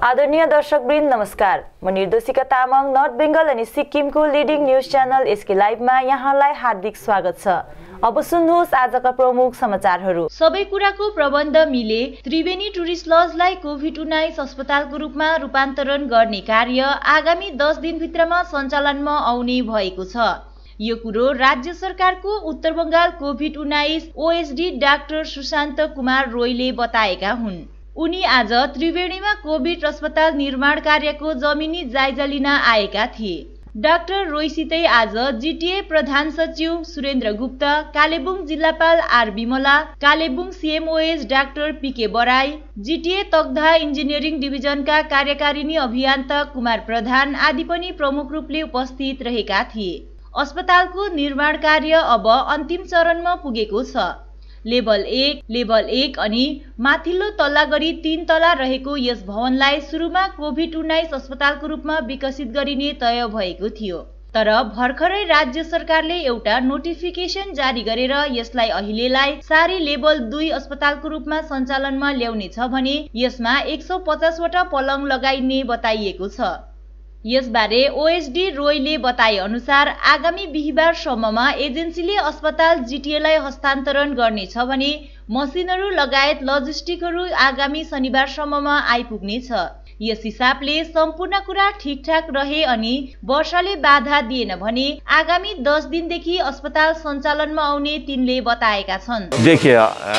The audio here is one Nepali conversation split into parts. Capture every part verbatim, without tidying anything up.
आदरणीय दर्शकवृन्द नमस्कार। म निर्दोषिका तामाङ नर्थ बेंगल अनि सिक्किमको लिडिङ न्यूज च्यानल एसके लाइभमा यहाँलाई हार्दिक स्वागत छ। अब सुन्नुहोस् आजका प्रमुख समाचारहरू। सबै कुराको प्रबन्ध मिले त्रिवेणी टुरिस्ट लजलाई कोभिड उन्नाइस अस्पतालको रूपमा रूपान्तरण गर्ने कार्य आगामी दस दिनभित्रमा सञ्चालनमा आउने भएको छ। यो कुरो राज्य सरकारको उत्तर बंगाल कोभिड उन्नाइस ओएसडी डाक्टर सुशान्त कुमार रोयले बताएका हुन्। उनी आज त्रिवेणीमा कोभिड अस्पताल निर्माण कार्यको जमिनी जायजा लिन आएका थिए। डाक्टर रोयसितै आज जीटीए प्रधान सचिव सुरेन्द्र गुप्त, कालेबुङ जिल्लापाल R Vimala, Kalimpong CMOS doctor PK Barai, GTA तकदाह इन्जिनियरिङ डिभिजनका कार्यकारिणी अभियन्ता कुमार प्रधान आदि पनि प्रमुख रूपले उपस्थित रहेका थिए। अस्पतालको निर्माण कार्य अब अन्तिम चरणमा पुगेको छ। लेभल एक, लेभल एक अनि माथिल्लो तल्ला गरी तीन तला रहेको यस भवनलाई सुरुमा कोभिड उन्नाइस अस्पतालको रूपमा विकसित गरिने तय भएको थियो। तर भर्खरै राज्य सरकारले एउटा नोटिफिकेसन जारी गरेर यसलाई अहिलेलाई सारी लेभल दुई अस्पतालको रूपमा सञ्चालनमा ल्याउनेछ भने यसमा एक सौ पचास वटा पलङ लगाइने बताइएको छ। यसबारे ओएसडी रोयले बताए अनुसार आगामी बिहीबारसम्ममा एजेन्सीले अस्पताल जीटीएलाई हस्तान्तरण गर्नेछ भने मसिनहरू लगायत लजिस्टिकहरू आगामी शनिबारसम्ममा आइपुग्नेछ। यस हिसाबले सम्पूर्ण कुरा ठिकठाक रहे अनि वर्षाले बाधा दिएन भने आगामी दस दिनदेखि अस्पताल सञ्चालनमा आउने तिनले बताएका छन्। देखिए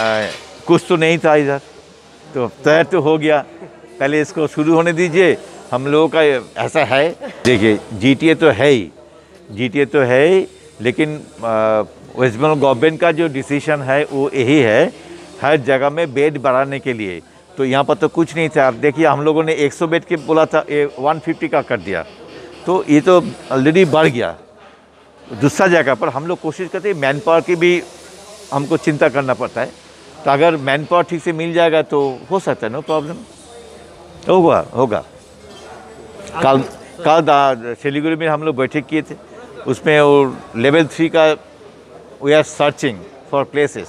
कुछ तो नहीं था इधर, तो तय तो हो गया, पहले इसको शुरू होने दीजिए। हम लोगों का ऐसा है, देखिए जीटीए तो है ही, जीटीए तो है ही, लेकिन वेस्ट बंगाल गवर्नमेंट का जो डिसीजन है वो यही है हर जगह में बेड बढ़ाने के लिए। तो यहाँ पर तो कुछ नहीं था। देखिए हम लोगों ने सौ बेड के बोला था, ये एक सौ पचास का कर दिया, तो ये तो ऑलरेडी बढ़ गया। दूसरा जगह पर हम लोग कोशिश करते हैं, मैन पावर की भी हमको चिंता करना पड़ता है। तो अगर मैन पावर ठीक से मिल जाएगा तो हो सकता है, नो प्रॉब्लम, होगा होगा। कल कल सिलीगुड़ी में हम लोग बैठक किए थे, उसमें वो लेवल थ्री का we are searching for places.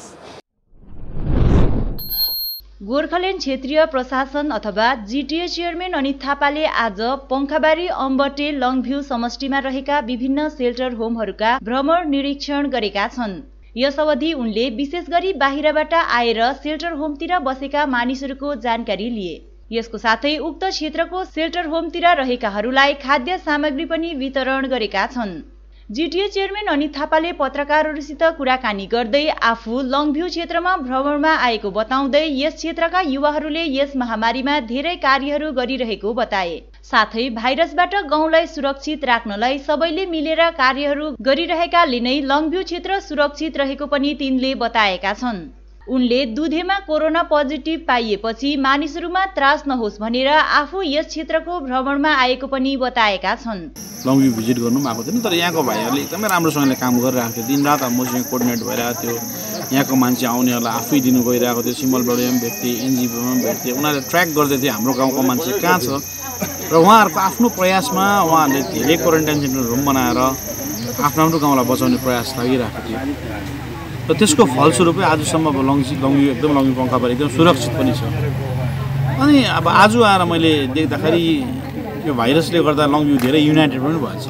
Gorkhaland क्षेत्रीय प्रशासन अथवा जीटीए चेयरम्यान अनित थापाले आज पंखाबारी, अम्बटे, लङभ्यू समष्टिमा रहेका विभिन्न सेल्टर होमहरूका भ्रमण निरीक्षण गरेका छन्। यस अवधि उनले विशेष गरी बाहिरबाट आएर सेल्टर होमतिर बसेका मानिसहरूको जानकारी लिए। यसको साथै उक्त क्षेत्रको सेल्टर होमतिर रहेकाहरूलाई खाद्य सामग्री पनि वितरण गरेका छन्। जीटीए चेयरम्यान अनित थापाले पत्रकारहरूसित कुराकानी गर्दै आफू लङभ्यू क्षेत्रमा भ्रमणमा आएको बताउँदै यस क्षेत्रका युवाहरूले यस महामारीमा धेरै कार्यहरू गरिरहेको बताए। साथै भाइरसबाट गाउँलाई सुरक्षित राख्नलाई सबैले मिलेर कार्यहरू गरिरहेकाले नै लङभ्यू क्षेत्र सुरक्षित रहेको पनि तिनले बताएका छन्। उनले दुधेमा कोरोना पोजिटिभ पाइएपछि मानिसहरूमा त्रास नहोस् भनेर आफू यस क्षेत्रको भ्रमणमा आएको पनि बताएका छन्। लङभ्यू भिजिट गर्नु पनि आएको थिएन, तर यहाँको भाइहरूले एकदमै राम्रोसँगले काम गरिरहेको थियो। दिनरात मसँग कोर्डिनेट भइरहेको थियो। यहाँको मान्छे आउनेहरूलाई आफै दिनु गइरहेको थियो। सिमलबाट पनि भेट्थे, एनजिओमा पनि भेट्थे। उनीहरूले ट्र्याक गर्दै थियो हाम्रो गाउँको मान्छे कहाँ छ, र उहाँहरूको आफ्नो प्रयासमा उहाँहरूले धेरै क्वारेन्टाइन सेन्टरहरू पनि बनाएर आफ्नो आफ्नो गाउँलाई बचाउने प्रयास लागिरहेको थियो। र त्यसको फलस्वरूपै आजसम्म अब लङसी लङभ्यू एकदम लङभ्यू पंखाबारी एकदम सुरक्षित पनि छ। अनि अब आज आएर मैले देख्दाखेरि यो भाइरसले गर्दा लङभ्यू धेरै युनाइटेड पनि भएछ।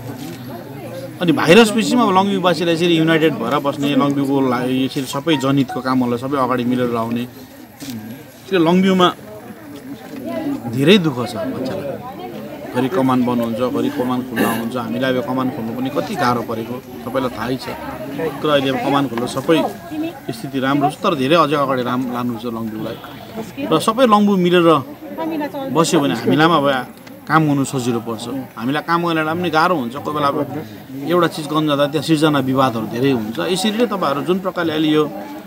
अनि भाइरस पछिमा अब लङभ्यूवासीलाई यसरी युनाइटेड भएर बस्ने, लङभ्यूको यसरी सबै जनहितको कामहरूलाई सबै अगाडि मिलेर आउने, त्यो लङभ्यूमा धेरै दुःख छ बच्चालाई। घरि कमान बन्द हुन्छ, घरि कमान खुल्ला हुन्छ। हामीलाई अब कमान खोल्नु पनि कति गाह्रो परेको सबैलाई थाहै छ। तर अहिले अब कमान खोल्नु सबै स्थिति राम्रो छ, तर धेरै अझै अगाडि राम लानु छ लङभ्यूलाई। र सबै लङभ्यू मिलेर बस्यो भने हामीलाई अब काम गर्नु सजिलो पर्छ। हामीलाई काम गर्न पनि गाह्रो हुन्छ। कोही बेला अब एउटा चिज गर्न जाँदा त्यहाँ सिर्जना विवादहरू धेरै हुन्छ। यसरी नै तपाईँहरू जुन प्रकारले अहिले यो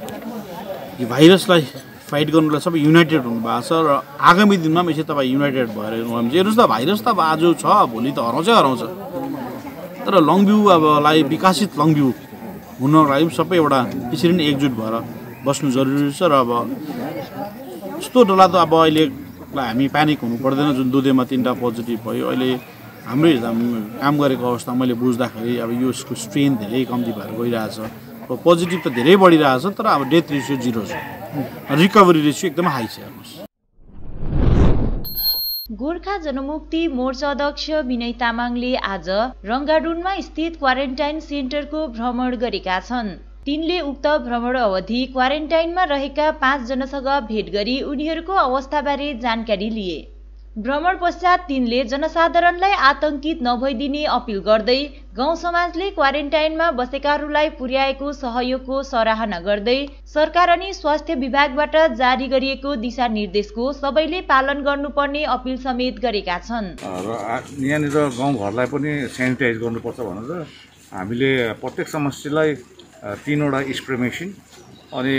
भाइरसलाई फाइट गर्नुलाई सबै युनाइटेड हुनुभएको छ, र आगामी दिनमा पनि यसरी तपाईँ युनाइटेड भएर हेर्नुहोस् त, भाइरस त अब आज छ भोलि त हराउँछै हराउँछ। तर लङभ्यू अबलाई विकसित लङभ्यू हुनको लागि सबै एउटा यसरी नै एकजुट भएर बस्नु जरुरी छ। र अब यस्तो डरलाग्दो अब अहिले हामी प्यानिक हुनु पर्दैन। जुन दुधेमा तिनवटा पोजिटिभ भयो, अहिले हाम्रै काम गरेको अवस्था मैले बुझ्दाखेरि अब यसको स्ट्रेन धेरै कम्ती भएर गइरहेछ। र पोजिटिभ त धेरै बढिरहेछ, तर अब डेथ रेसियो जिरो छ, रिकभरी रेसियो एकदमै हाई छ। हेर्नुहोस् गोर्खा जनमुक्ति मोर्चा अध्यक्ष विनय तामाङले आज रङ्गाडुनमा स्थित क्वारेन्टाइन सेन्टरको भ्रमण गरेका छन्। तिनले उक्त भ्रमण अवधि क्वारेन्टाइनमा रहेका पाँच जनासँग भेट गरी उनीहरूको अवस्थाबारे जानकारी लिए। भ्रमण पश्चात तिनले जनसाधारणलाई आतंकित नभइदिने अपील गर्दै गाउँ समाजले क्वारेन्टाइनमा बसेकाहरूलाई पुर्याएको सहयोगको सराहना गर्दै सरकार अनि स्वास्थ्य विभागबाट जारी गरिएको दिशानिर्देशको सबैले पालन गर्नुपर्ने अपील समेत गरेका छन्। र यहाँनिर गाउँघरलाई पनि सेनिटाइज गर्नुपर्छ भनेर हामीले प्रत्येक समष्टिलाई तीनवटा स्प्रे मेसिन अनि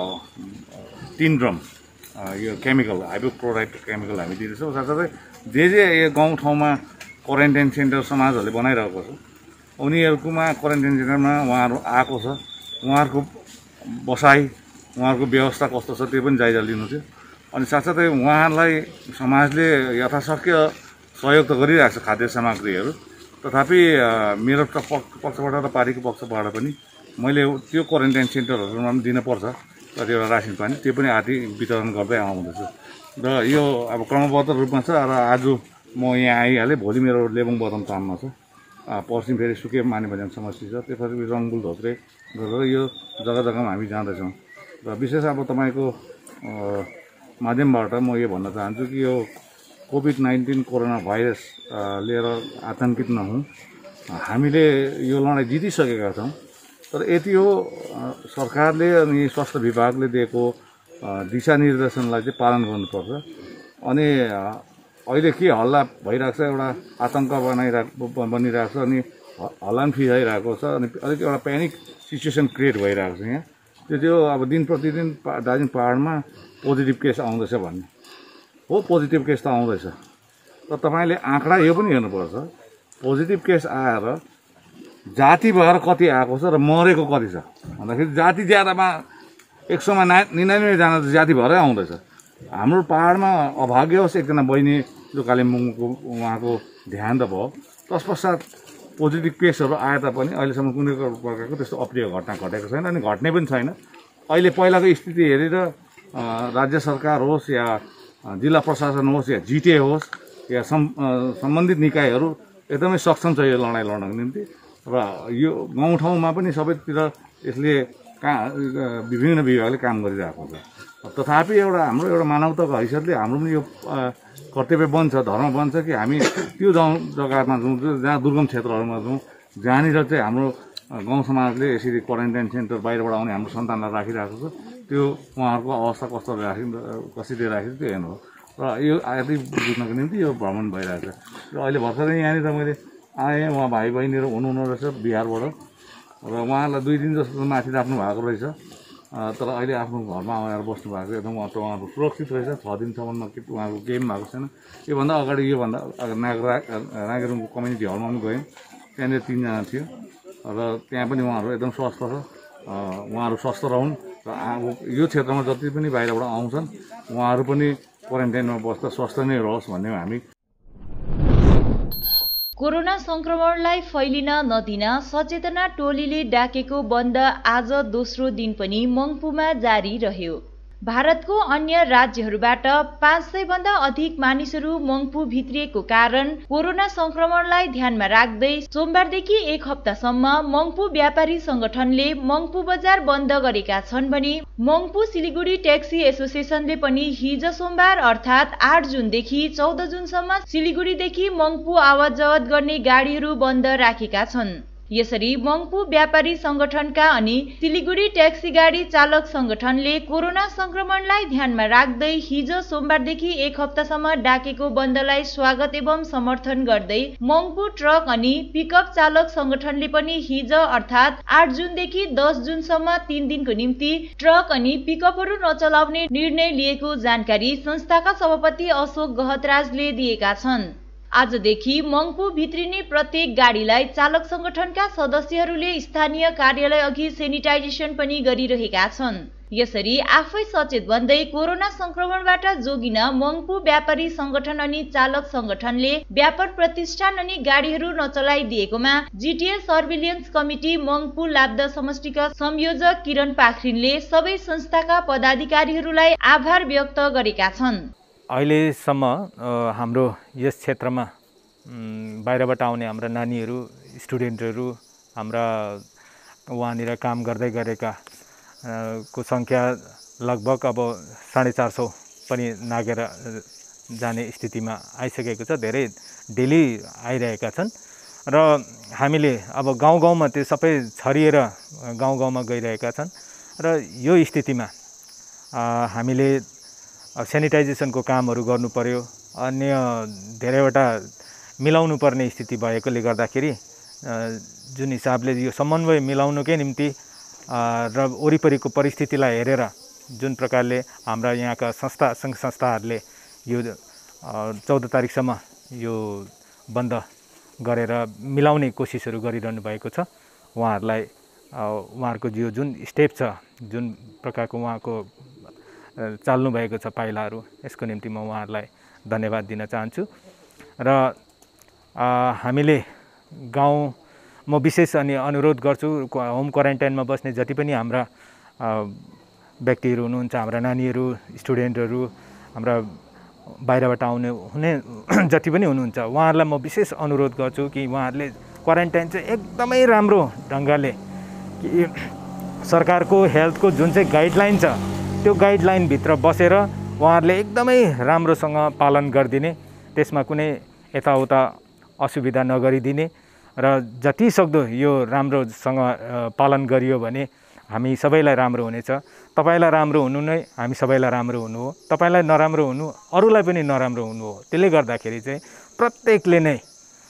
तीन ड्रम यो केमिकल हाइड्रोक्लोराइड केमिकल हामी दिँदैछौँ। साथसाथै जे जे यो गाउँठाउँमा क्वारेन्टाइन सेन्टर समाजहरूले बनाइरहेको छ उनीहरूकोमा क्वारेन्टाइन सेन्टरमा उहाँहरू आएको छ उहाँहरूको बसाइ उहाँहरूको व्यवस्था कस्तो छ त्यो पनि जायजा लिनु थियो। अनि साथसाथै उहाँलाई समाजले यथाशक्य सहयोग त गरिरहेको छ खाद्य सामग्रीहरू, तथापि मेरो पक्षबाट र पार्टीको पक्षबाट पनि मैले त्यो क्वारेन्टाइन सेन्टरहरूमा पनि दिनुपर्छ कतिवटा रासिन पानी त्यो पनि आदि वितरण गर्दै आउँदैछु र यो अब क्रमबद्ध रूपमा छ। र आज म यहाँ आइहालेँ, भोलि मेरो लेबुङ बदम ताममा छ, पर्सि फेरि सुके माने भजन समष्टि छ, त्यसपछि रङ्बुल धोत्रे गरेर यो जग्गा जग्गामा हामी जाँदैछौँ। र विशेष अब तपाईँको माध्यमबाट म यो भन्न चाहन्छु कि यो कोभिड नाइन्टिन कोरोना भाइरस लिएर आतङ्कित नहौँ। हामीले यो लडाइँ जितिसकेका छौँ, तर यति हो सरकारले अनि स्वास्थ्य विभागले दिएको दिशानिर्देशनलाई चाहिँ पालन गर्नुपर्छ। अनि अहिले के हल्ला भइरहेको छ, एउटा आतङ्क बनाइरहेको बनिरहेको छ अनि हल्लान फिराइरहेको छ अनि अलिक एउटा प्यानिक सिचुएसन क्रिएट भइरहेको छ यहाँ। त्यो त्यो अब दिन प्रतिदिन दार्जिलिङ पाहाडमा पोजिटिभ केस आउँदैछ भन्ने हो, पोजिटिभ केस त आउँदैछ। र तपाईँले आँकडा यो पनि हेर्नुपर्छ, पोजिटिभ केस आएर जाति भएर कति आएको छ र मरेको कति छ भन्दाखेरि जाति ज्यादामा एक सौमा ना निनानब्बेजना त जाति भएरै आउँदैछ। हाम्रो पाहाडमा अभाग्यवश एकजना बहिनी जो कालिम्पोङको उहाँको ध्यान त भयो, तस पश्चात पोजिटिभ केसहरू आए तापनि अहिलेसम्म कुनै प्रकारको त्यस्तो अप्रिय घटना घटेको छैन अनि घट्ने पनि छैन। अहिले पहिलाको स्थिति हेरेर राज्य सरकार होस् या जिल्ला प्रशासन होस् या जिटिए होस् या सम्बन्धित निकायहरू एकदमै सक्षम छ यो लडाइँ लड्नको निम्ति। र यो गाउँठाउँमा पनि सबैतिर यसले का विभिन्न विभागले काम गरिरहेको छ। तथापि एउटा हाम्रो एउटा मानवताको हैसियतले हाम्रो पनि यो कर्तव्य बन्छ, धर्म बन्छ कि हामी त्यो गाउँ जग्गामा जाउँ जहाँ दुर्गम क्षेत्रहरूमा जाउँ जहाँनिर चाहिँ हाम्रो गाउँ समाजले यसरी क्वारेन्टाइन सेन्टर बाहिरबाट आउने हाम्रो सन्तानलाई राखिरहेको छ, त्यो उहाँहरूको अवस्था कस्तो राखि कसरी राखेको त्यो हेर्नु हो। र यो आदि बुझ्नको निम्ति यो भ्रमण भइरहेको छ। र अहिले भर्खरै यहाँनिर मैले आएँ, उहाँ भाइ बहिनीहरू हुनुहुँदो रहेछ बिहारबाट र उहाँलाई दुई दिन जस्तो माथि राख्नु भएको रहेछ, तर अहिले आफ्नो घरमा आएर बस्नु भएको एकदम उहाँहरू सुरक्षित रहेछ। छ दिनसम्म उहाँको केही पनि भएको छैन। योभन्दा अगाडि योभन्दा नागरा नागरुङको कम्युनिटी हलमा पनि गयौँ, त्यहाँनिर तिनजना थियो र त्यहाँ पनि उहाँहरू एकदम स्वस्थ छ। उहाँहरू स्वस्थ रहन् र यो क्षेत्रमा जति पनि बाहिरबाट आउँछन् उहाँहरू पनि क्वारेन्टाइनमा बस्दा स्वस्थ नै रहोस् भन्ने हामी। कोरोना संक्रमणलाई फैलिन नदिन सचेतना टोलीले डाकेको बन्द आज दोस्रो दिन पनि मङ्पुमा जारी रह्यो। भारतको अन्य राज्यहरूबाट पाँच सय भन्दा अधिक मानिसहरू मङ्पु भित्रिएको कारण कोरोना संक्रमणलाई ध्यानमा राख्दै सोमबारदेखि एक हप्तासम्म मङ्पु व्यापारी संगठनले मङ्पु बजार बन्द गरेका छन् भने मङ्पु सिलिगुडी ट्याक्सी एसोसिएसनले पनि हिजो सोमबार अर्थात् आठ जुनदेखि चौध जुनसम्म सिलिगुडीदेखि मङ्पु आवाज जावत गर्ने गाडीहरू बन्द राखेका छन्। यसरी मङ्पु व्यापारी संगठनका अनि सिलिगुडी ट्याक्सी गाडी चालक संगठनले कोरोना संक्रमणलाई ध्यानमा राख्दै हिजो सोमबारदेखि एक हप्तासम्म डाकेको बन्दलाई स्वागत एवं समर्थन गर्दै मङ्पु ट्रक अनि पिकअप चालक संगठनले पनि हिजो अर्थात् आठ जुनदेखि दस जुनसम्म तीन दिनको निम्ति ट्रक अनि पिकअपहरू नचलाउने निर्णय लिएको जानकारी संस्थाका सभापति अशोक गहतराजले दिएका छन्। आजदेखि मङ्पु भित्रिने प्रत्येक गाडीलाई चालक संगठनका सदस्यहरूले स्थानीय कार्यालय अघि सेनिटाइजेसन पनि गरिरहेका छन्। यसरी आफै सचेत बन्दै कोरोना संक्रमणबाट जोगिन मङ्पु व्यापारी संगठन अनि चालक संगठनले व्यापार प्रतिष्ठान अनि गाडीहरू नचलाइदिएकोमा जिटिए सर्भिलियन्स कमिटी मङ्पु लाब्दा समष्टिका संयोजक किरण पाखरिनले सबै संस्थाका पदाधिकारीहरूलाई आभार व्यक्त गरेका छन्। अहिलेसम्म हाम्रो यस क्षेत्रमा बाहिरबाट आउने हाम्रा नानीहरू स्टुडेन्टहरू हाम्रा वहाँनिर काम गर्दै गरेका को सङ्ख्या लगभग अब साढे चार सौ पनि नागेर जाने स्थितिमा आइसकेको छ। धेरै डेली आइरहेका छन् र हामीले अब गाउँ गाउँमा त्यो सबै छरिएर गाउँ गाउँमा गइरहेका छन् र यो स्थितिमा हामीले सेनिटाइजेसनको कामहरू गर्नु पर्यो। अन्य धेरैवटा मिलाउनु पर्ने स्थिति भएकोले गर्दाखेरि जुन हिसाबले यो समन्वय मिलाउनुकै निम्ति र वरिपरिको परिस्थितिलाई हेरेर जुन प्रकारले हाम्रा यहाँका संस्था सङ्घ संस्थाहरूले यो चौध तारिकसम्म यो बन्द गरेर मिलाउने कोसिसहरू गरिरहनु भएको छ। उहाँहरूलाई उहाँहरूको यो जुन स्टेप छ, जुन प्रकारको उहाँको चाल्नु भएको छ पाइलाहरू, यसको निम्ति म उहाँहरूलाई धन्यवाद दिन चाहन्छु। र हामीले गाउँ म विशेष अनि अनुरोध गर्छु, होम क्वारेन्टाइनमा बस्ने जति पनि हाम्रा व्यक्तिहरू हुनुहुन्छ, हाम्रा नानीहरू, स्टुडेन्टहरू, हाम्रा बाहिरबाट आउने हुने जति पनि हुनुहुन्छ, उहाँहरूलाई म विशेष अनुरोध गर्छु कि उहाँहरूले क्वारेन्टाइन चाहिँ एकदमै राम्रो ढङ्गले कि सरकारको हेल्थको जुन चाहिँ गाइडलाइन छ त्यो गाइडलाइनभित्र बसेर उहाँहरूले एकदमै राम्रोसँग पालन गरिदिने, त्यसमा कुनै यताउता असुविधा नगरिदिने र जति सक्दो यो राम्रोसँग पालन गरियो भने हामी सबैलाई राम्रो हुनेछ। तपाईलाई राम्रो हुनु नै हामी सबैलाई राम्रो हुनु हो, तपाईलाई नराम्रो हुनु अरूलाई पनि नराम्रो हुनु हो। त्यसले गर्दाखेरि चाहिँ प्रत्येकले नै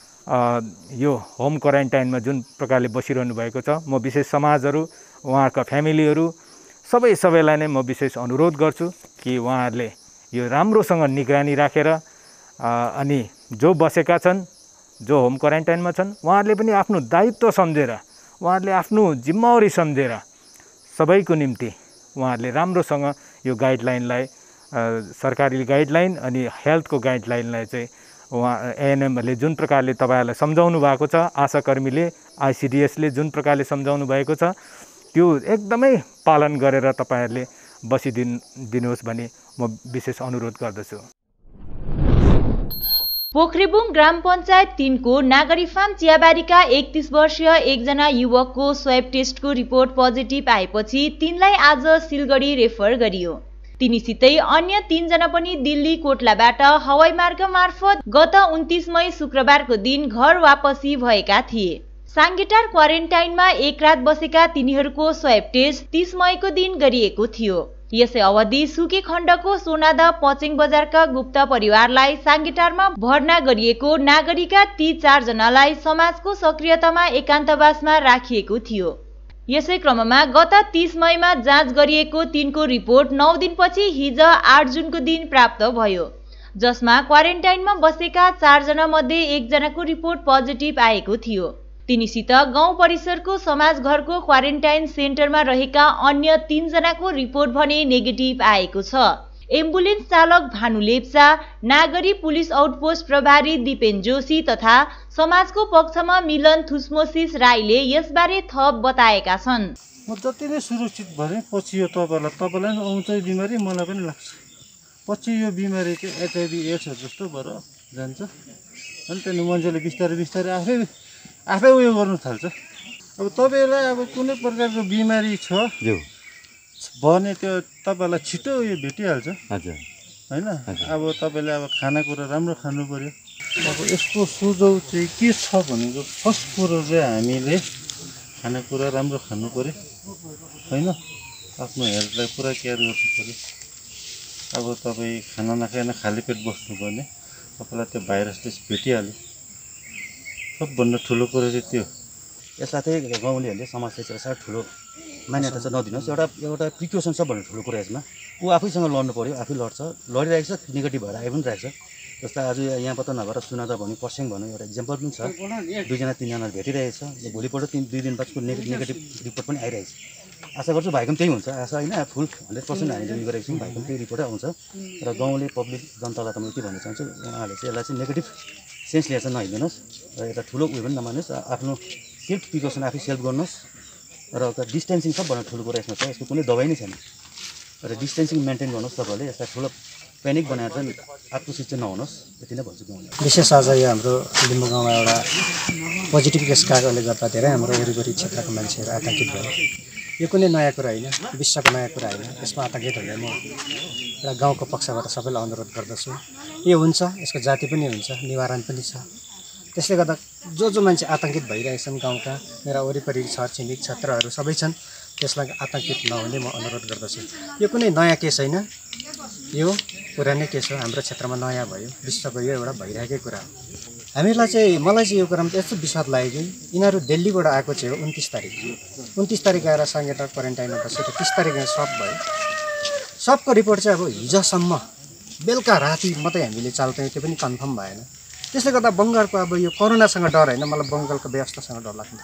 यो होम क्वारेन्टाइनमा जुन प्रकारले बसिरहनु भएको छ, म विशेष समाजहरू, उहाँहरूका फ्यामिलीहरू सबै सबैलाई नै म विशेष अनुरोध गर्छु कि उहाँहरूले यो राम्रोसँग निगरानी राखेर अनि जो बसेका छन्, जो होम क्वारेन्टाइनमा छन्, उहाँहरूले पनि आफ्नो दायित्व सम्झेर, उहाँहरूले आफ्नो जिम्मेवारी सम्झेर सबैको निम्ति उहाँहरूले राम्रोसँग यो गाइडलाइनलाई, सरकारी गाइडलाइन अनि हेल्थको गाइडलाइनलाई चाहिँ उहाँ एएनएमहरूले जुन प्रकारले तपाईँहरूलाई सम्झाउनु भएको छ, आशाकर्मीले, आइसिडिएसले जुन प्रकारले सम्झाउनु भएको छ, त्यो एकदमै पालन गरेर तपाईँहरूले बसिदिनु दिनुहोस् भन्ने म विशेष अनुरोध गर्दछु। पोखरेबुङ ग्राम पञ्चायत तीनको नागरी फार्म चियाबारीका एकतीस वर्षीय एकजना युवकको स्वैब टेस्टको रिपोर्ट पोजिटिभ आएपछि तिनलाई आज सिलगढी रेफर गरियो। तिनीसितै अन्य तीनजना पनि दिल्ली कोटलाबाट हवाई मार्ग मार्फत गत उन्तीस मई शुक्रबारको दिन घर वापसी भएका थिए। साङ्गेटार क्वारेन्टाइनमा एक रात बसेका तिनीहरूको स्वैब टेस्ट तीस मईको दिन गरिएको थियो। यसै अवधि सुकी खण्डको सोनादा पचेङ बजारका गुप्त परिवारलाई साङ्गेटारमा भर्ना गरिएको नागरिकका ती चारजनालाई समाजको सक्रियतामा एकान्तवासमा राखिएको थियो। यसै क्रममा गत तीस मईमा जाँच गरिएको तिनको रिपोर्ट नौ दिनपछि हिज आठ जुनको दिन प्राप्त भयो, जसमा क्वारेन्टाइनमा बसेका चारजना मध्ये एकजनाको रिपोर्ट पोजिटिभ आएको थियो। तिनीसित गाउँ परिसरको समाज घरको क्वारेन्टाइन सेन्टरमा रहेका अन्य तीनजनाको रिपोर्ट भने नेगेटिभ आएको छ। एम्बुलेन्स चालक भानु लेप्चा, नागरी पुलिस आउटपोस्ट प्रभारी दिपेन जोशी तथा समाजको पक्षमा मिलन थुस्मोसिस राईले यसबारे थप बताएका छन्। म जति नै सुरक्षित भए पछि यो तपाईँलाई तपाईँलाई आउँछ बिमारी, मलाई पनि लाग्छ। पछि यो बिमारी चाहिँ एचआइभी एड्स जस्तो भएर जान्छ अनि त्यहाँदेखि मान्छेले बिस्तारै बिस्तारै आफै आफै उयो गर्नु थाल्छ। अब तपाईँलाई अब कुनै प्रकारको बिमारी छ भने त्यो तपाईँलाई छिटो उयो भेटिहाल्छ। हजुर होइन, अब तपाईँले अब खानेकुरा राम्रो खानु पर्यो। अब यसको सुझाउ चाहिँ के छ भनेको फर्स्ट कुरो चाहिँ हामीले खानेकुरा राम्रो खानु पर्यो होइन, आफ्नो हेल्थलाई पुरा केयर गर्नु पर्यो। अब तपाईँ खाना नखाएर खाली पेट बस्नु भने तपाईँलाई त्यो भाइरसले भेटिहाल्यो। सबभन्दा ठुलो कुरो चाहिँ त्यो। यसलाई चाहिँ गाउँलेहरूले समाजले चाहिँ साह्रै ठुलो मान्यता चाहिँ नदिनुहोस्। एउटा एउटा प्रिकसन सबभन्दा ठुलो कुरा यसमा ऊ आफैसँग लड्नु पऱ्यो, आफै लड्छ, लडिरहेको छ, नेगेटिभ भएर आइ पनि रहेको छ। जस्तै आज यहाँबाट नभएर सुनादा भन्यो, पर्स्याङ भन्यो, एउटा इक्जाम्पल पनि छ। दुईजना तिनजना भेटिरहेछ, भोलिपल्ट तिन दुई दिन बादको नेगेटिभ रिपोर्ट पनि आइरहेछ। आशा गर्छु भाइको पनि त्यही हुन्छ, आशा होइन, फुल हन्ड्रेड पर्सेन्ट हामीले उयो गरेको छौँ, भाइको पनि त्यही रिपोर्टै आउँछ। र गाउँले पब्लिक जनतालाई त म के भन्न चाहन्छु, उहाँहरूले चाहिँ यसलाई चाहिँ नेगेटिभ सेन्स लिएर चाहिँ नहिँड्नुहोस् र एउटा ठुलो उयो पनि नमान्नुहोस्। आफ्नो सेल्फ प्रिकसन आफै सेल्फ गर्नुहोस् र डिस्टेन्सिङ सबभन्दा ठुलो कुरा यसमा छ। यसको कुनै दबाई नै छैन र डिस्टेन्सिङ मेन्टेन गर्नुहोस्। तपाईँहरूले यसलाई ठुलो प्यानिक बनाएर चाहिँ आत्मचित चाहिँ नहुनुहोस्, यति नै भन्छु। विशेष आज यो हाम्रो लिम्बू गाउँमा एउटा पोजिटिभ केस गएकोले गर्दा धेरै हाम्रो वरिपरि क्षेत्रको मान्छेहरू आतंकित भए। यो कुनै नयाँ कुरा होइन, विश्वको नयाँ कुरा होइन। यसमा आतंकित हुने म एउटा गाउँको पक्षबाट सबैलाई अनुरोध गर्दछु। यो हुन्छ, यसको जाति पनि हुन्छ, निवारण पनि छ। त्यसले गर्दा जो जो मान्छे आतंकित भइरहेछन् गाउँका, मेरा वरिपरि छरछिमेक क्षेत्रहरू सबै छन्, त्यसलाई आतंकित नहुने म अनुरोध गर्दछु। यो कुनै नयाँ केस होइन, यो पुरानै केस हो। हाम्रो क्षेत्रमा नयाँ भयो, विश्वको यो एउटा भइरहेकै कुरा हो। हामीलाई चाहिँ मलाई चाहिँ यो कुरामा यस्तो विश्वास लाग्यो कि यिनीहरू दिल्लीबाट आएको चाहिँ हो उन्तिस तारिक उन्तिस तारिक आएर साङ्गेटा क्वारेन्टाइनमा बसेर तिस तारिकमा सब भयो। सबको रिपोर्ट चाहिँ अब हिजोसम्म बेलुका राति मात्रै हामीले चाल पायौँ, त्यो पनि कन्फर्म भएन। त्यसले गर्दा बङ्गालको अब यो कोरोनासँग डर होइन, मलाई बङ्गालको व्यवस्थासँग डर लाग्छ।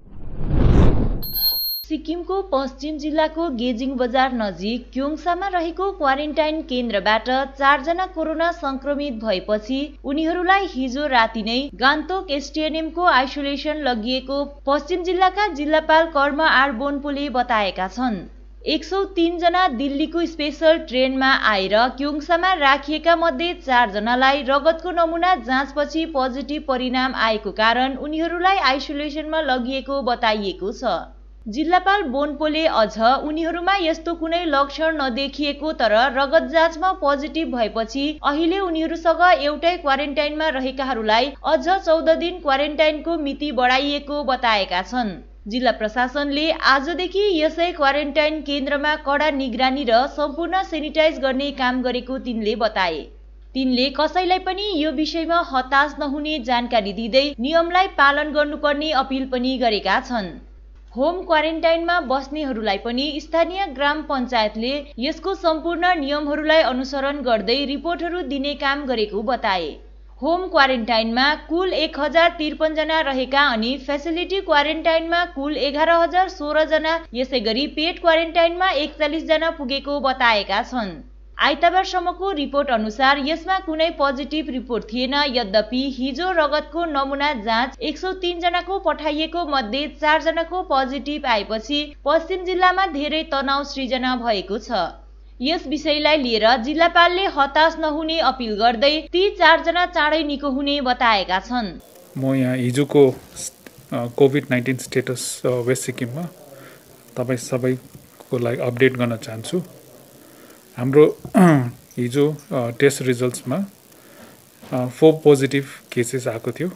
सिक्किमको पश्चिम जिल्लाको गेजिङ बजार नजिक क्योङसामा रहेको क्वारेन्टाइन केन्द्रबाट चारजना कोरोना संक्रमित भएपछि उनीहरूलाई हिजो राति नै गान्तोक एसटिएनएमको आइसोलेसन लगिएको पश्चिम जिल्लाका जिल्लापाल कर्म आर बोन्पोले बताएका छन्। एक सौ तीन जना दिल्लीको स्पेशल ट्रेनमा आएर क्योङसामा राखिएका मध्ये चारजनालाई रगतको नमुना जाँचपछि पोजिटिभ परिणाम आएको कारण उनीहरूलाई आइसोलेसनमा लगिएको बताइएको छ। जिल्लापाल बोन्पोले अझ उनीहरूमा यस्तो कुनै लक्षण नदेखिएको तर रगत जाँचमा पोजिटिभ भएपछि अहिले उनीहरूसँग एउटै क्वारेन्टाइनमा रहेकाहरूलाई अझ चौध दिन क्वारेन्टाइनको मिति बढाइएको बताएका छन्। जिल्ला प्रशासनले आजदेखि यसै क्वारेन्टाइन केन्द्रमा कडा निगरानी र सम्पूर्ण सेनिटाइज गर्ने काम गरेको तिनले बताए। तिनले कसैलाई पनि यो विषयमा हताश नहुने जानकारी दिँदै नियमलाई पालन गर्नुपर्ने अपिल पनि गरेका छन्। होम क्वारेन्टाइनमा बस्नेहरूलाई पनि स्थानीय ग्राम पञ्चायतले यसको सम्पूर्ण नियमहरूलाई अनुसरण गर्दै रिपोर्टहरू दिने काम गरेको बताए। होम क्वारेन्टाइनमा कुल एक हजार त्रिपन्न जना रहेका अनि फेसिलिटी क्वारेन्टाइनमा कुल एघार हजार सोह्र जना, यसै गरी पेड क्वारेन्टाइनमा एकचालिस जना पुगेको बताएका छन्। आइतबारसम्मको रिपोर्ट अनुसार यसमा कुनै पोजिटिभ रिपोर्ट थिएन। यद्यपि हिजो रगतको नमुना जाँच एक सौ तीन जनाको पठाइएको मध्ये चार जनाको पोजिटिभ आएपछि पश्चिम जिल्लामा धेरै तनाव सृजना भएको छ। यस विषयलाई लिएर जिल्लापालले हताश नहुने अपिल गर्दै ती चारजना चाँडै निको हुने बताएका छन्। म यहाँ हिजोको कोभिड नाइन्टिन स्टेटस वेस्ट सिक्किममा तपाईँ सबैको लागि अपडेट गर्न चाहन्छु। हाम्रो हिजो टेस्ट रिजल्ट्समा फोर पोजिटिभ केसेस आएको थियो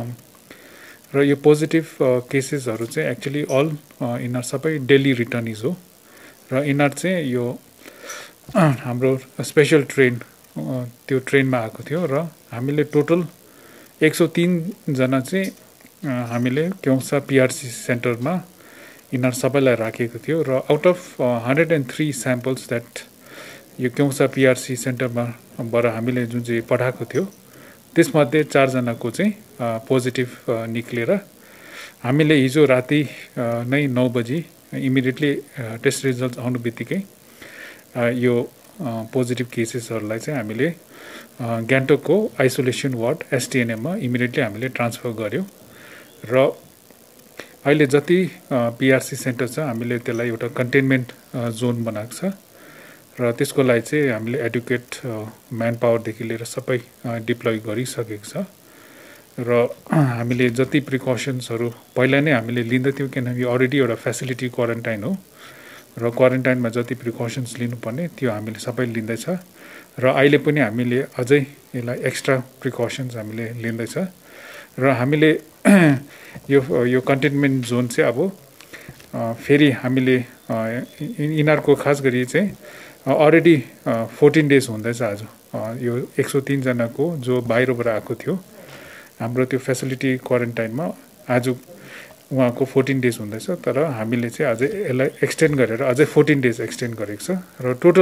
र यो पोजिटिभ केसेसहरू चाहिँ एक्चुअली अल यिनीहरू सबै दिल्ली रिटर्निज हो र यिनीहरू चाहिँ यो हाम्रो स्पेसल ट्रेन त्यो ट्रेनमा आएको थियो र हामीले टोटल एक सौ तीनजना चाहिँ हामीले क्योङसा पिआरसी सेन्टरमा यिनीहरू सबैलाई राखेको थियो र out of hundred and three samples that यो क्योङसा पिआरसी सेन्टरमा बाट हामीले जुन चाहिँ पठाएको थियो त्यसमध्ये चारजनाको चाहिँ पोजिटिभ निक्लेर हामीले हिजो राति नै नौ बजी इमिडिएटली टेस्ट रिजल्ट आउनु बित्तिकै यो पोजिटिभ केसेसहरूलाई चाहिँ हामीले गान्तोकको आइसोलेसन वार्ड एसटिएनएममा इमिडिएटली हामीले ट्रान्सफर गर्यो र अहिले जति पिआरसी सेन्टर छ हामीले त्यसलाई एउटा कन्टेनमेन्ट जोन बनाएको छ र त्यसको लागि चाहिँ हामीले एडुकेट म्यान पावरदेखि लिएर सबै डिप्लोय गरिसकेको छ र हामीले जति प्रिकसन्सहरू पहिला नै हामीले लिँदैथ्यौँ किनकि अलरेडी एउटा फेसिलिटी क्वारेन्टाइन हो र क्वारेन्टाइनमा जति प्रिकसन्स लिनुपर्ने त्यो हामीले सबै लिँदैछ र अहिले पनि हामीले अझै यसलाई एक्स्ट्रा प्रिकसन्स हामीले लिँदैछ र हामीले यो यो कन्टेनमेन्ट जोन चाहिँ अब फेरि हामीले यिनीहरूको खास गरी चाहिँ अलरेडी फोर्टिन डेज हुँदैछ आज यो एक सौ तीनजनाको जो बाहिरबाट आएको थियो हाम्रो त्यो फेसिलिटी क्वारेन्टाइनमा आज उहाँको फोर्टिन डेज हुँदैछ तर हामीले चाहिँ अझै यसलाई एक्सटेन्ड गरेर अझै फोर्टिन डेज एक्सटेन्ड गरेको छ र टोटल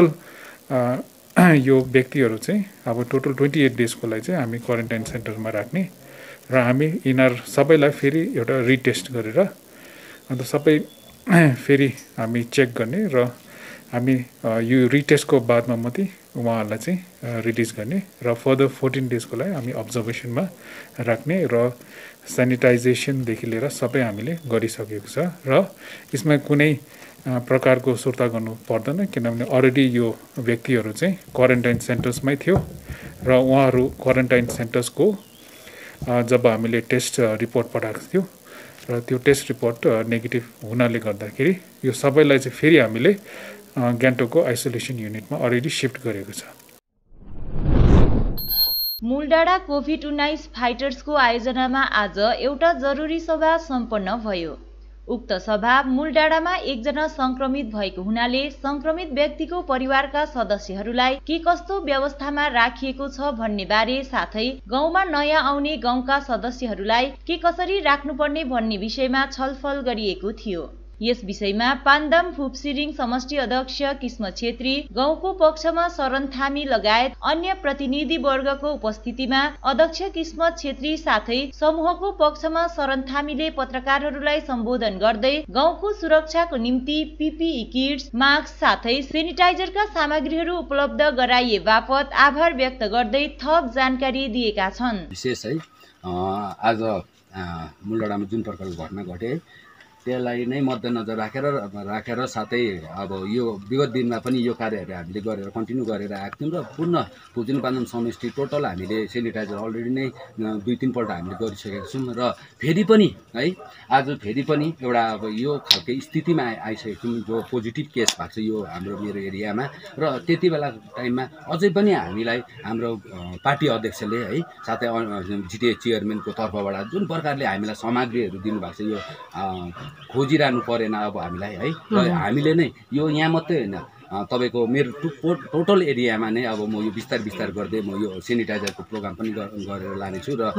यो व्यक्तिहरू चाहिँ अब टोटल ट्वेन्टी एट डेजको लागि चाहिँ हामी क्वारेन्टाइन सेन्टरमा राख्ने र हामी यिनीहरू सबैलाई फेरि एउटा रिटेस्ट गरेर अन्त सबै फेरि हामी चेक गर्ने र हामी यो रिटेस्टको बादमा मात्रै उहाँहरूलाई चाहिँ रिलिज गर्ने र फर्दर फोर्टिन डेजको लागि हामी अब्जर्भेसनमा राख्ने र सेनिटाइजेसनदेखि लिएर सबै हामीले गरिसकेको छ र यसमा कुनै प्रकारको सुर्ता गर्नु पर्दैन, किनभने अलरेडी यो व्यक्तिहरू चाहिँ क्वारेन्टाइन सेन्टर्समै थियो र उहाँहरू क्वारेन्टाइन सेन्टर्सको जब हामीले टेस्ट रिपोर्ट पठाएको थियो र त्यो टेस्ट रिपोर्ट नेगेटिभ हुनाले गर्दाखेरि यो सबैलाई चाहिँ फेरि हामीले गान्तोकको आइसोलेसन युनिटमा अलरेडी सिफ्ट गरेको छ। मूलडाँडा कोभिड उन्नाइस फाइटर्सको आयोजनामा आज एउटा जरुरी सभा सम्पन्न भयो। उक्त सभा मूलडाँडामा एकजना संक्रमित भएको हुनाले संक्रमित व्यक्तिको परिवारका सदस्यहरूलाई के कस्तो व्यवस्थामा राखिएको छ भन्ने बारे साथै गाउँमा नयाँ आउने गाउँका सदस्यहरूलाई के कसरी राख्नुपर्ने भन्ने विषयमा छलफल गरिएको थियो। यस विषयमा पान्दाम फुपसिरिङ समष्टि अध्यक्ष किस्म छेत्री, गाउँको पक्षमा शरण थामी लगायत अन्य प्रतिनिधि वर्गको उपस्थितिमा अध्यक्ष किस्म छेत्री साथै समूहको पक्षमा शरण थामीले पत्रकारहरूलाई सम्बोधन गर्दै गाउँको सुरक्षाको निम्ति पीपीई किट्स, मास्क साथै सेनिटाइजरका सामग्रीहरू उपलब्ध गराइए बापत आभार व्यक्त गर्दै थप जानकारी दिएका छन्। विशेष है आज मूलडाँडामा जुन प्रकारको घटना घटे त्यसलाई नै मध्यनजर राखेर राखेर साथै अब यो विगत दिनमा पनि यो कार्यहरू हामीले गरेर कन्टिन्यू गरेर आएको थियौँ र पूर्ण फुजिन पान्दम समष्टि टोटल हामीले सेनिटाइजर अलरेडी नै दुई तिनपल्ट हामीले गरिसकेका छौँ र फेरि पनि है आज फेरि पनि एउटा अब यो खालको स्थितिमा आइसकेको छौँ जो पोजिटिभ केस भएको छ यो हाम्रो मेरो एरियामा र त्यति बेला टाइममा अझै पनि हामीलाई हाम्रो पार्टी अध्यक्षले है साथै जिटिए चेयरम्यानको तर्फबाट जुन प्रकारले हामीलाई सामग्रीहरू दिनुभएको छ यो खोजिरहनु परेन अब हामीलाई है र हामीले नै यो यहाँ मात्रै होइन तपाईको मेरो टोटल एरियामा नै अब म यो बिस्तार बिस्तार गर्दै म यो सेनिटाइजरको प्रोग्राम पनि गरेर लानेछु र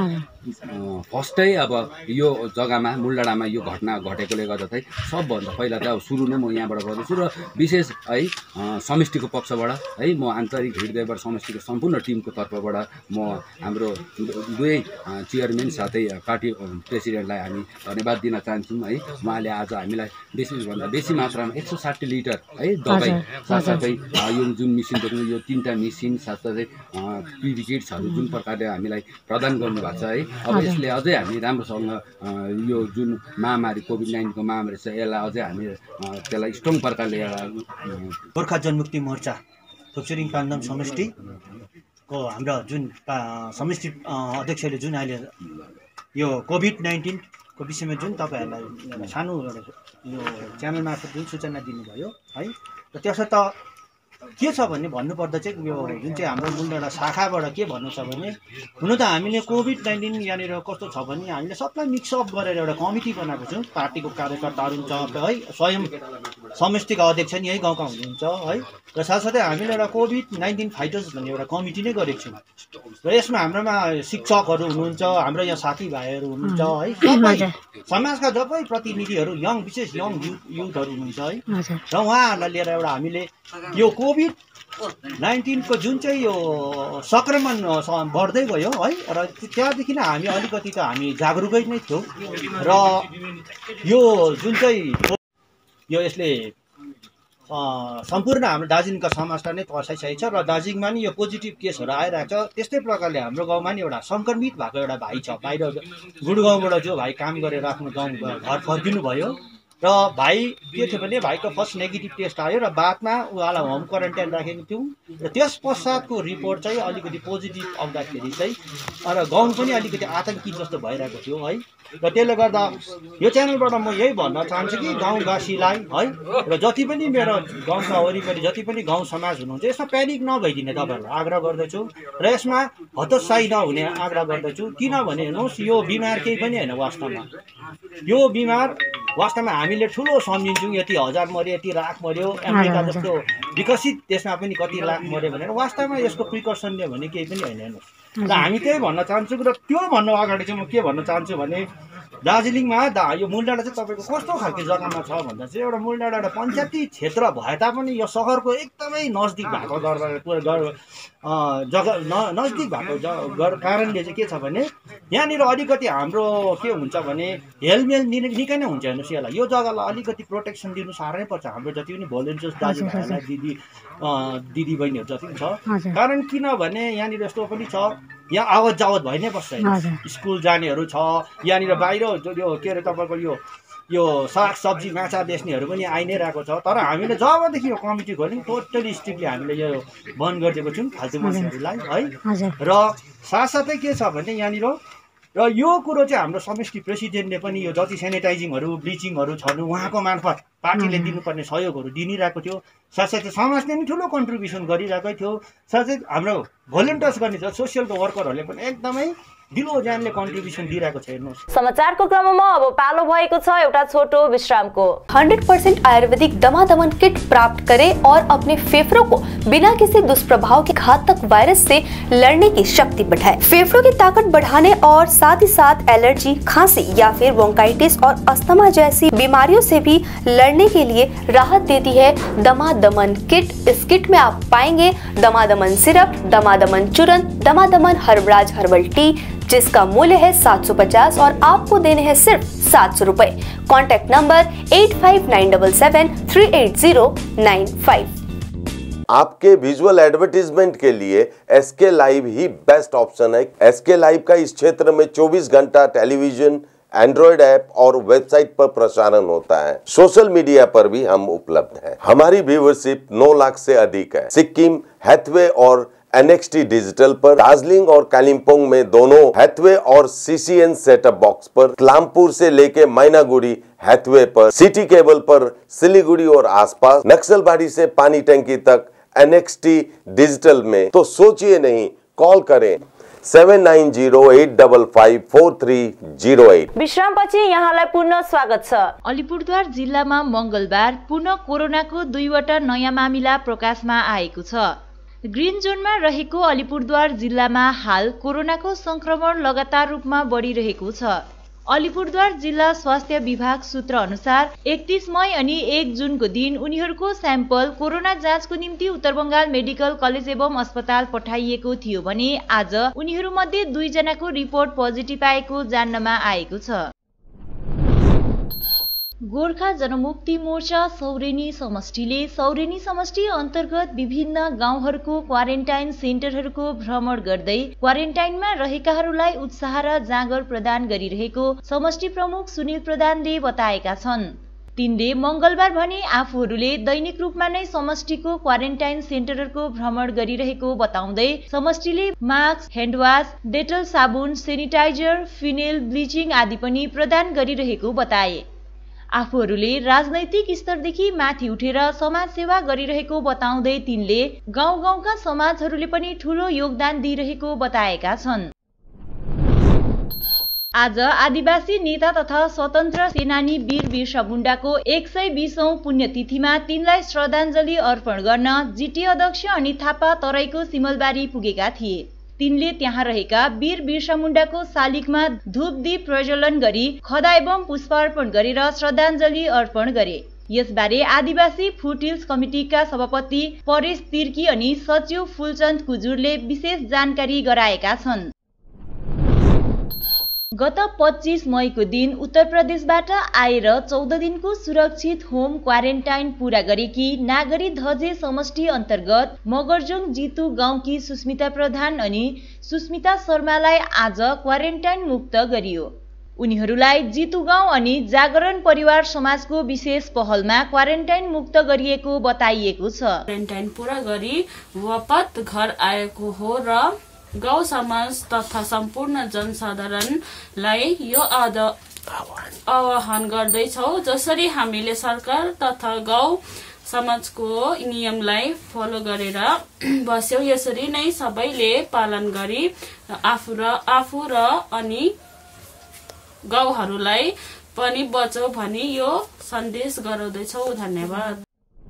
फर्स्टै अब यो जग्गामा मूलडाँडामा यो घटना घटेकोले गर्दा चाहिँ सबभन्दा पहिला चाहिँ अब सुरु नै म यहाँबाट गर्दैछु र विशेष है समष्टिको पक्षबाट है म आन्तरिक हृदयबाट समष्टिको सम्पूर्ण टिमको तर्फबाट म हाम्रो दुवै चेयरम्यान साथै पार्टी प्रेसिडेन्टलाई हामी धन्यवाद दिन चाहन्छौँ है। उहाँले आज हामीलाई बेसीभन्दा बेसी मात्रामा एक सौ साठी लिटर है दबाई साथसाथै यो जुन मिसिन देख्नु यो तिनवटा मिसिन साथसाथै पिपी किट्सहरू जुन प्रकारले हामीलाई प्रदान गर्नुभएको छ है अब यसले अझै हामी राम्रोसँग यो जुन महामारी कोभिड नाइन्टिनको महामारी छ यसलाई अझै हामी त्यसलाई स्ट्रङ प्रकारले एउटा गोर्खा जनमुक्ति मोर्चा फुपसिरिङ पान्दाम समष्टिको हाम्रो जुन समष्टि अध्यक्षले जुन अहिले यो कोभिड नाइन्टिनको विषयमा जुन तपाईँहरूलाई सानो यो च्यानल मार्फत जुन सूचना दिनुभयो है र त्यसर्थ के छ भन्ने भन्नुपर्दा चाहिँ यो जुन चाहिँ हाम्रो मूलडाँडा शाखाबाट के भन्नु छ भने हुन त हामीले कोभिड नाइन्टिन यहाँनिर कस्तो छ भने हामीले सबलाई मिक्सअप गरेर एउटा कमिटी बनाएको छौँ। पार्टीको कार्यकर्ताहरू हुन्छ है, स्वयं समष्टिका अध्यक्ष नि यही गाउँका हुनुहुन्छ है र साथसाथै हामीले एउटा कोभिड नाइन्टिन फाइटर्स भन्ने एउटा कमिटी नै गरेको छौँ र यसमा हाम्रोमा शिक्षकहरू हुनुहुन्छ, हाम्रो यहाँ साथीभाइहरू हुनुहुन्छ है, सबै समाजका सबै प्रतिनिधिहरू यङ विशेष यङ युथ युथहरू हुनुहुन्छ है र उहाँहरूलाई लिएर एउटा हामीले यो कोभिड नाइन्टिनको जुन चाहिँ यो सङ्क्रमण बढ्दै गयो है र त्यहाँदेखि नै हामी अलिकति त हामी जागरुकै नै थियौँ र यो जुन चाहिँ यो यसले सम्पूर्ण हाम्रो दार्जिलिङका समाजलाई नै पर्साइसकेको छ र दार्जिलिङमा नि यो पोजिटिभ केसहरू आइरहेको छ। त्यस्तै प्रकारले हाम्रो गाउँमा नि एउटा सङ्क्रमित भएको एउटा भाइ छ, बाहिर गुडगाउँबाट जो भाइ काम गरेर आफ्नो गाउँ घर फर्किनु भयो र भाइ के थियो भने भाइको फर्स्ट नेगेटिभ टेस्ट आयो र बादमा उहाँलाई होम क्वारेन्टाइन राखेको थियौँ र त्यस पश्चातको रिपोर्ट चाहिँ अलिकति पोजिटिभ आउँदाखेरि चाहिँ र गाउँ पनि अलिकति आतङ्कित जस्तो भइरहेको थियो है र त्यसले गर्दा यो च्यानलबाट म यही भन्न चाहन्छु कि गाउँवासीलाई है र जति पनि मेरो गाउँका वरिपरि जति पनि गाउँ समाज हुनुहुन्छ यसमा प्यानिक नभइदिने तपाईँहरूलाई आग्रह गर्दछु र यसमा हतोत्साही नहुने आग्रह गर्दछु। किनभने हेर्नुहोस् यो बिमार केही पनि होइन वास्तवमा, यो बिमार वास्तवमा हामीले ठुलो सम्झिन्छौँ यति हजार मऱ्यो यति लाख मऱ्यो अमेरिका जस्तो विकसित देशमा पनि कति लाख मऱ्यो भनेर, वास्तवमा यसको प्रिकसन लियो भने केही पनि होइन हेर्नुहोस् र हामी त्यही भन्न चाहन्छौँ। र त्यो भन्नु अगाडि चाहिँ म के भन्न चाहन्छु भने दार्जिलिङमा दा यो मूलडाँडा चाहिँ तपाईँको कस्तो खालको जग्गामा छ भन्दा चाहिँ एउटा मूलडाँडा एउटा पञ्चायती क्षेत्र भए तापनि यो सहरको एकदमै नजिक भएको जग्गा न नजिक भएको कारणले चाहिँ के छ भने यहाँनिर अलिकति हाम्रो के हुन्छ भने हेलमेल निकै नै हुन्छ हेर्नुहोस् यसलाई, यो जग्गालाई अलिकति प्रोटेक्सन दिनु साह्रै पर्छ हाम्रो जति पनि भोलिन्टियर्स दाजुभाइहरूलाई दिदी दिदी बहिनीहरू जति पनि छ। कारण किनभने यहाँनिर यस्तो पनि छ यहाँ आवत जावत भइ नै बस्छ, स्कुल जानेहरू छ यहाँनिर, बाहिर यो के अरे तपाईँको यो यो साग सब्जी माछा बेच्नेहरू पनि आइ नै रहेको छ। तर हामीले जबदेखि यो कमिटी खोल्यौँ टोटली स्ट्रिक्टली हामीले यो बन्द गरिदिएको छौँ फाल्तु मान्छेहरूलाई है। र साथसाथै के छ भने यहाँनिर र यो कुरो चाहिँ हाम्रो समष्टि प्रेसिडेन्टले पनि यो जति सेनिटाइजिङहरू ब्लिचिङहरू छन् उहाँको मार्फत पार्टीले दिनुपर्ने सहयोगहरू दिइरहेको थियो। साथसाथै समाजले पनि ठुलो कन्ट्रिब्युसन गरिरहेकै थियो। साथै हाम्रो भोलिन्टियर्स गर्ने छ सोसियल वर्करहरूले पनि एकदमै दिलो जानले कन्ट्रिब्युसन दिइरहेको छ। हेर्नुहोस् समाचारको क्रममा अब पालो भएको छ एउटा छोटो विश्रामको। हंड्रेड परसेंट आयुर्वेदिक दमादमन किट प्राप्त करें और अपने फेफड़ों को बिना किसी दुष्प्रभाव के घातक वायरस से लड़ने की शक्ति बढ़ाए। फेफड़ों की ताकत बढ़ाने और साथ ही साथ एलर्जी, खांसी या फिर ब्रोंकाइटिस और अस्थमा जैसी बीमारियों से भी लड़ने के लिए राहत देती है दमादमन किट। इस किट में आप पाएंगे दमादमन सिरप, दमादमन चूर्ण, दमादमन हर्बराज हर्बल टी, जिसका मूल्य है सात सौ पचास और आपको देने हैं सिर्फ सात सौ रुपए। Contact number eight five nine seven seven three eight zero nine five. आपके विजुअल एडवर्टीजमेंट के लिए एसके लाइव ही बेस्ट ऑप्शन है। एसके लाइव का इस क्षेत्र में चौबीस घंटा टेलीविजन, एंड्रॉइड ऐप और वेबसाइट पर प्रसारण होता है। सोशल मीडिया पर भी हम उपलब्ध हैं। हमारी व्यूवरशिप नौ लाख से अधिक है। सिक्किम, हैथवे और एनएक्सटी डिजिटल पर, दार्जिलिंग और कालिम्पोंग में दोनों हैथवे और सीसीएन सेटअप बॉक्स पर, इस्लामपुर से लेके मैनागुड़ी हैथवे पर, सिटी केबल पर सिलीगुड़ी और आसपास, नक्सलबाड़ी से पानी टंकी तक एनएक्सटी डिजिटल में। तो सोचिए नहीं, कॉल करें seven nine zero eight five five four three zero eight. विश्रामपछि यहाँलाई पुनः स्वागत छ। अलिपुरद्वार जिल्लामा मंगलबार पुनः कोरोनाको दुईवटा नयाँ मामिला प्रकाशमा आएको छ। ग्रीन जोनमा रहेको अलिपुरद्वार जिल्लामा हाल कोरोनाको संक्रमण लगातार रूपमा बढिरहेको छ। अलिपुरद्वार जिल्ला स्वास्थ्य विभाग सूत्र अनुसार एकतीस मई अनि एक जुनको दिन उनीहरूको स्याम्पल कोरोना जाँचको निम्ति उत्तर बंगाल मेडिकल कलेज एवं अस्पताल पठाइएको थियो भने आज उनीहरूमध्ये दुईजनाको रिपोर्ट पोजिटिभ आएको जान्नमा आएको छ। गोर्खा जनमुक्ति मोर्चा सौरेनी समष्टिले सौरेनी समष्टि अन्तर्गत विभिन्न गाउँहरूको क्वारेन्टाइन सेन्टरहरूको भ्रमण गर्दै क्वारेन्टाइनमा रहेकाहरूलाई उत्साह र जाँगर प्रदान गरिरहेको समष्टि प्रमुख सुनिल प्रधानले बताएका छन्। तिनले मंगलबार भने आफूहरूले दैनिक रूपमा नै समष्टिको क्वारेन्टाइन सेन्टरहरूको भ्रमण गरिरहेको बताउँदै समष्टिले मास्क, ह्यान्डवास, डेटल साबुन, सेनिटाइजर, फिनेल, ब्लिचिङ आदि पनि प्रदान गरिरहेको बताए। आफूहरूले राजनैतिक स्तरदेखि माथि उठेर समाज सेवा गरिरहेको बताउँदै तिनले गाउँ गाउँका समाजहरूले पनि ठूलो योगदान दिइरहेको बताएका छन्। आज आदिवासी नेता तथा स्वतन्त्र सेनानी वीर बिरसा मुण्डाको एक सय बीसौं पुण्यतिथिमा तिनलाई श्रद्धाञ्जली अर्पण गर्न जिटी अध्यक्ष अनित थापा तराईको सिमलबारी पुगेका थिए। तिनले त्यहाँ रहेका वीर बिरसा मुण्डाको शालिगमा धूपदीप प्रज्वलन गरी खदा एवं पुष्प अर्पण गरेर श्रद्धाञ्जली अर्पण गरे। यसबारे आदिवासी फुटहिल्स कमिटीका सभापति परेश तिर्की अनि सचिव फुलचन्द कुजुरले विशेष जानकारी गराएका छन्। गत पच्चीस मईको दिन उत्तर प्रदेशबाट आएर चौध दिनको सुरक्षित होम क्वारेन्टाइन पूरा गरेकी नागरी धजे समष्टि अन्तर्गत मगरजोङ जितु गाउँकी सुस्मिता प्रधान अनि सुस्मिता शर्मालाई आज क्वारेन्टाइन मुक्त गरियो। उनीहरूलाई जितु गाउँ अनि जागरण परिवार समाजको विशेष पहलमा क्वारेन्टाइन मुक्त गरिएको बताइएको छ। क्वारेन्टाइन पूरा गरी वापत घर आएको हो र गाउँ समाज तथा सम्पूर्ण जनसाधारणलाई यो आह्वान गर्दैछौ, जसरी हामीले सरकार तथा गाउँ समाजको नियमलाई फलो गरेर बस्यौ यसरी नै सबैले पालन गरी आफू र आफू र अनि गाउँहरूलाई पनि बचौ भनी यो सन्देश गराउँदैछौ। धन्यवाद।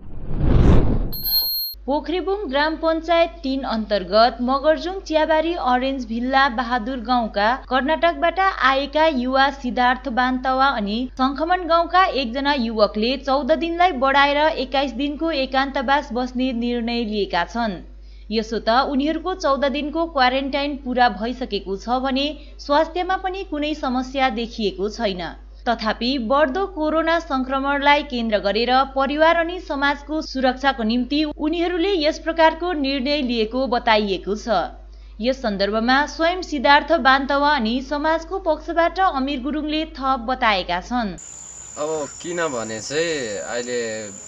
पोखरेबुङ ग्राम पञ्चायत तीन अन्तर्गत मगरजुङ चियाबारी अरेन्ज भिल्ला बहादुर गाउँका कर्नाटकबाट आएका युवा सिद्धार्थ बान्तवा अनि शङ्खमन गाउँका एकजना युवकले चौध दिनलाई बढाएर एक्काइस दिनको एकान्तवास बस्ने निर्णय लिएका छन्। यसो त उनीहरूको चौध दिनको क्वारेन्टाइन पूरा भइसकेको छ भने स्वास्थ्यमा पनि कुनै समस्या देखिएको छैन। तथापि बढ्दो कोरोना संक्रमणलाई केन्द्र गरेर परिवार अनि समाजको सुरक्षाको निम्ति उनीहरूले यस प्रकारको निर्णय लिएको बताइएको छ। यस सन्दर्भमा स्वयं सिद्धार्थ बान्तवा अनि समाजको पक्षबाट अमिर गुरुङले थप बताएका छन्। अब किनभने चाहिँ अहिले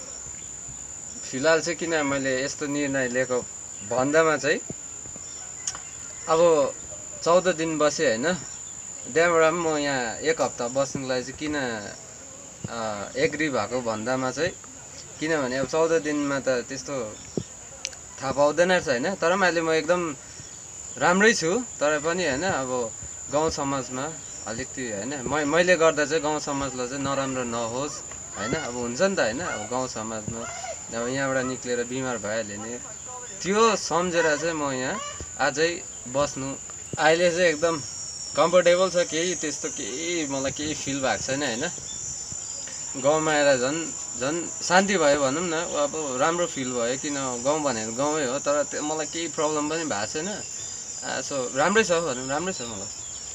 फिलहाल चाहिँ किन मैले यस्तो निर्णय लिएको भन्दामा चाहिँ अब चौध दिन बसेँ होइन, त्यहाँबाट पनि म यहाँ एक हप्ता बस्नुलाई चाहिँ किन एग्री भएको भन्दामा चाहिँ किनभने अब चौध दिनमा त त्यस्तो थाहा पाउँदैन रहेछ होइन। तर पनि अहिले म एकदम राम्रै छु, तर पनि होइन अब गाउँ समाजमा अलिकति होइन म मैले गर्दा चाहिँ गाउँ समाजलाई चाहिँ नराम्रो नहोस् होइन। अब हुन्छ नि त होइन, अब गाउँ समाजमा अब यहाँबाट निक्लेर बिमार भइहाल्यो भने त्यो सम्झेर चाहिँ म यहाँ अझै बस्नु अहिले चाहिँ एकदम कम्फर्टेबल छ, केही त्यस्तो केही मलाई केही फिल भएको छैन होइन। गाउँमा आएर झन् झन् शान्ति भयो भनौँ न, अब राम्रो फिल भयो, किन गाउँ भनेको गाउँै हो, तर त्यो मलाई केही प्रब्लम पनि भएको छैन। सो राम्रै छ भनौँ, राम्रै छ मलाई।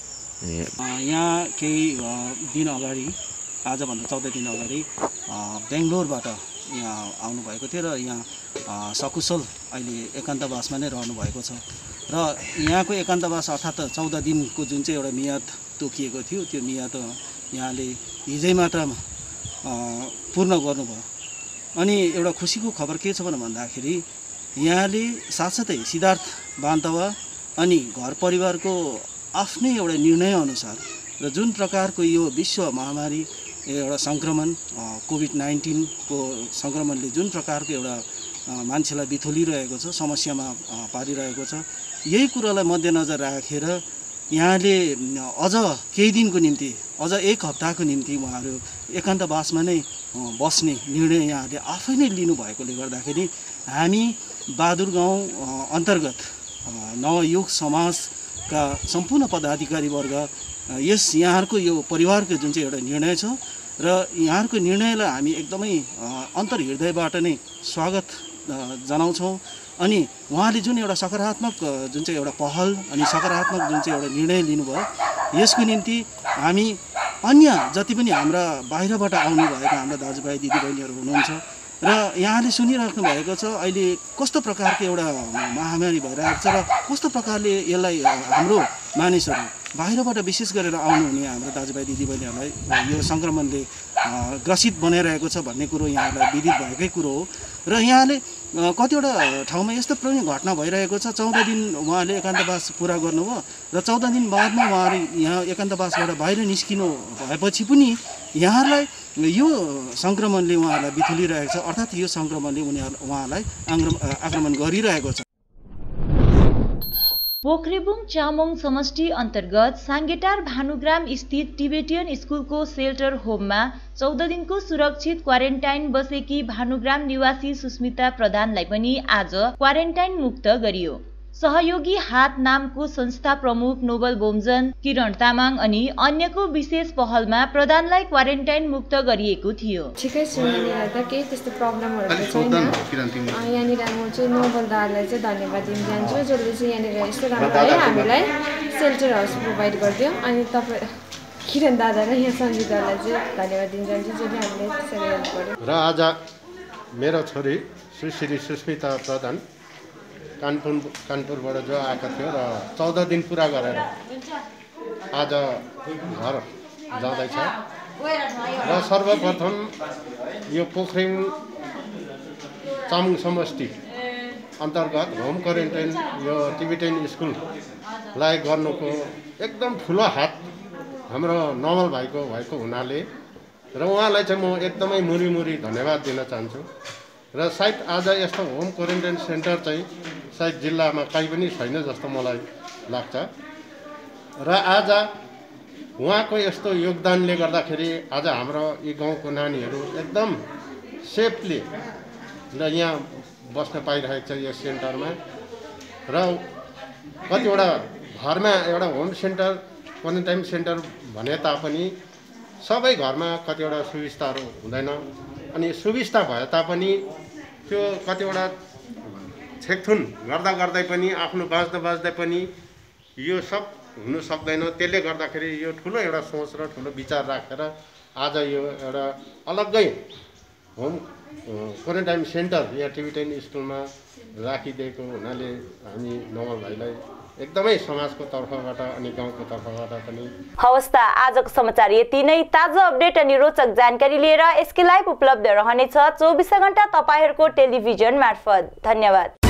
यहाँ केही दिन अगाडि, आजभन्दा चौध दिन अगाडि बेङ्गलोरबाट यहाँ आउनुभएको थियो र यहाँ सकुशल अहिले एकान्तवासमा नै रहनुभएको छ र यहाँको एकान्तवास अर्थात् चौध दिनको जुन चाहिँ एउटा मियाद तोकिएको थियो त्यो मियाद यहाँले हिजै मात्र पूर्ण गर्नुभयो। अनि एउटा खुसीको खबर के छ भन्दाखेरि यहाँले साथसाथै सिद्धार्थ बान्तवा अनि घर परिवारको आफ्नै एउटा निर्णयअनुसार र जुन प्रकारको यो विश्व महामारी एउटा सङ्क्रमण कोभिड नाइन्टिनको सङ्क्रमणले जुन प्रकारको एउटा मान्छेलाई बिथोलिरहेको छ, समस्यामा पारिरहेको छ, यही कुरालाई मध्यनजर राखेर यहाँले अझ केही दिनको निम्ति, अझ एक हप्ताको निम्ति उहाँहरू एकान्तवासमा नै बस्ने निर्णय यहाँले आफै नै लिनुभएकोले गर्दाखेरि हामी बहादुर गाउँ अन्तर्गत नवयुग समाजका सम्पूर्ण पदाधिकारी वर्ग यस यहाँहरूको यो परिवारको जुन चाहिँ एउटा निर्णय छ र यहाँहरूको निर्णयलाई हामी एकदमै अन्तर्हृदयबाट नै स्वागत जनाउँछौँ। अनि उहाँले जुन एउटा सकारात्मक जुन चाहिँ एउटा पहल अनि सकारात्मक जुन चाहिँ एउटा निर्णय लिनुभयो यसको निम्ति हामी अन्य जति पनि हाम्रा बाहिरबाट आउनुभएका हाम्रा दाजुभाइ दिदीबहिनीहरू हुनुहुन्छ र यहाँले सुनिराख्नु भएको छ अहिले कस्तो प्रकारको एउटा महामारी भइरहेको छ र कस्तो प्रकारले यसलाई हाम्रो मानिसहरू बाहिरबाट विशेष गरेर आउनुहुने हाम्रो दाजुभाइ दिदीबहिनीहरूलाई यो सङ्क्रमणले ग्रसित बनाइरहेको छ भन्ने कुरो यहाँहरूलाई विदित भएकै कुरो हो। र यहाँले कतिवटा ठाउँमा यस्तो पनि घटना भइरहेको छ, चौध दिन उहाँले एकान्तवास पुरा गर्नुभयो र चौध दिन बादमा उहाँहरू यहाँ एकान्तवासबाट बाहिर निस्किनु भएपछि पनि यहाँहरूलाई यो सङ्क्रमणले उहाँहरूलाई बिथुलिरहेको छ, अर्थात् यो सङ्क्रमणले उनीहरू उहाँलाई आक्रमण गरिरहेको छ। पोखरेबुङ चामोङ समष्टि अन्तर्गत साङ्गेटार भानुग्राम स्थित टिबेटियन स्कुलको सेल्टर होममा चौध दिनको सुरक्षित क्वारेन्टाइन बसेकी भानुग्राम निवासी सुस्मिता प्रधानलाई पनि आज क्वारेन्टाइन मुक्त गरियो। सहयोगी हात नामको संस्था प्रमुख नोबल बोम्जन, किरण तामाङ अनि अन्यको विशेष पहलमा प्रधानलाई क्वारेन्टाइन मुक्त गरिएको थियो। ठिकै छु, यहाँनिर त केही त्यस्तो प्रब्लमहरू त छैन। यहाँनिर म चाहिँ नोबल दालाई चाहिँ धन्यवाद दिन चाहन्छु जसले चाहिँ यहाँनिर यस्तो राम्रो है हामीलाई सेल्टर हाउस प्रोभाइड गरिदियो। अनि तपाईँ किरण दादा र यहाँ सञ्जितालाई चाहिँ धन्यवाद दिन चाहन्छु जसले हामीलाई त्यसरी हेल्प गर्यो। र आज मेरो छोरी सुश्री सुस्मिता प्रधान कानपुर कानपुरबाट जो आएका थियो र चौध दिन पुरा गरेर आज घर जाँदैछ। र सर्वप्रथम यो पोखरेङ चामुङ समष्टि अन्तर्गत होम क्वारेन्टाइन यो टिबेटियन स्कुललाई गर्नुको एकदम ठुलो हात हाम्रो नवल भाइको भएको हुनाले र उहाँलाई चाहिँ म एकदमै मुरी मुरी धन्यवाद दिन चाहन्छु। र सायद आज यस्तो होम क्वारेन्टाइन सेन्टर चाहिँ सायद जिल्लामा कहीँ पनि छैन जस्तो मलाई लाग्छ। र आज उहाँको यस्तो योगदानले गर्दाखेरि आज हाम्रो यी गाउँको नानीहरू एकदम सेफली र यहाँ बस्न पाइरहेको छ यस सेन्टरमा। र कतिवटा घरमा एउटा होम सेन्टर क्वारेन्टाइन सेन्टर भने तापनि सबै घरमा कतिवटा सुविस्ताहरू हुँदैन। अनि सुविस्ता भए तापनि त्यो कतिवटा छेकथुन गर्दा गर्दै पनि आफ्नो बाँच्दा बाँच्दै पनि यो सब हुनु सक्दैन। त्यसले गर्दाखेरि यो ठुलो एउटा सोच र ठुलो विचार राखेर आज यो एउटा अलग्गै होम क्वारेन्टाइन सेन्टर यहाँ टिबेटियन स्कुलमा राखिदिएको हुनाले हामी नवल भाइलाई एकदमै समाजको तर्फबाट अनि गाउँको तर्फबाट पनि। हवस् त, आजको समाचार यति नै। ताजा अपडेट अनि रोचक जानकारी लिएर एसके लाइभ उपलब्ध रहनेछ चौबिसै घण्टा तपाईहरूको टेलिभिजन मार्फत। धन्यवाद।